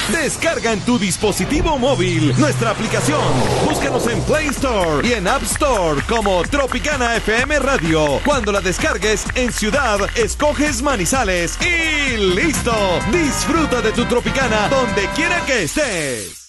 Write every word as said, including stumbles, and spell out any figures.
Descarga en tu dispositivo móvil nuestra aplicación. Búscanos en Play Store y en App Store como Tropicana F M Radio. Cuando la descargues en Ciudad, escoges Manizales y ¡listo! Disfruta de tu Tropicana donde quiera que estés.